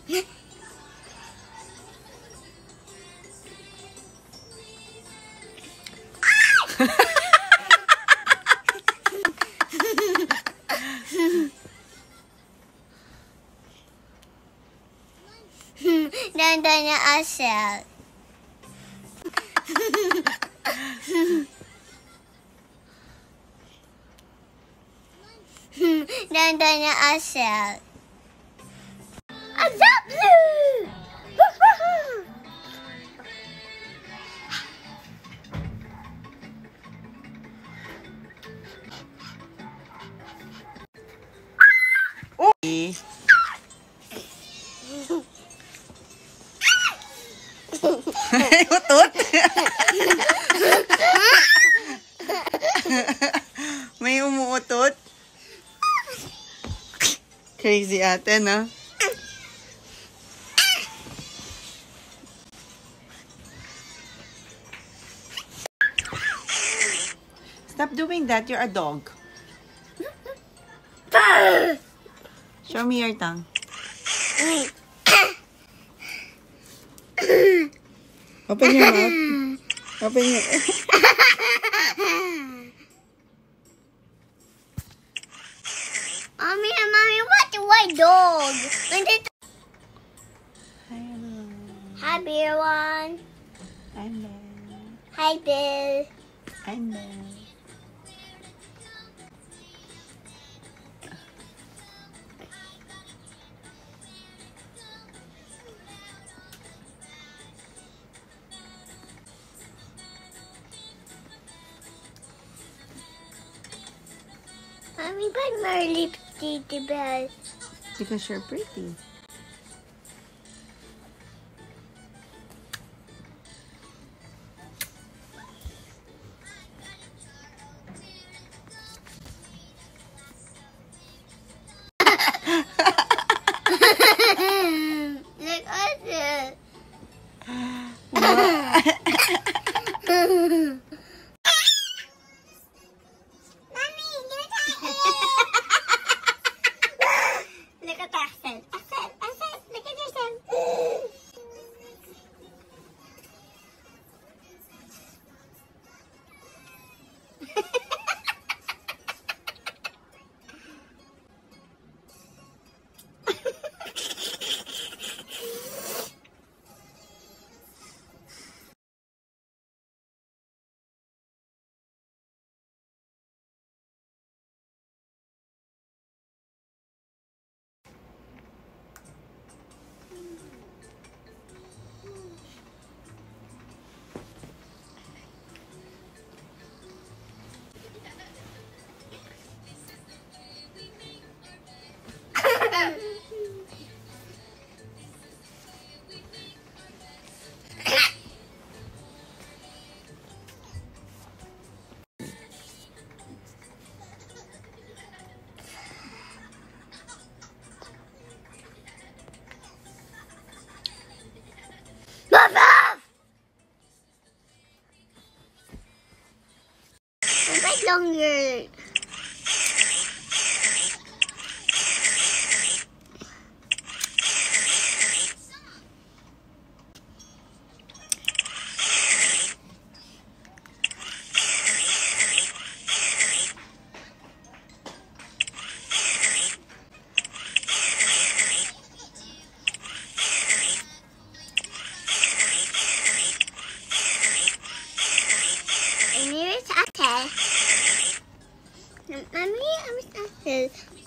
Dandan na asal. Dandan na asal. Azap blue. Utot. May umuutot. Crazy ate, no? Stop doing that. You're a dog. Show me your tongue. Open your mouth. Open your... Mommy, what's a white dog? Hi, Beer One. I'm Belle. Hi, Bill. I'm Belle. Mommy, but my lipstick, the bell. Because you're pretty. Look at it. Look at Axel. Axel, look at yourself. Wait longer. Mommy, I'm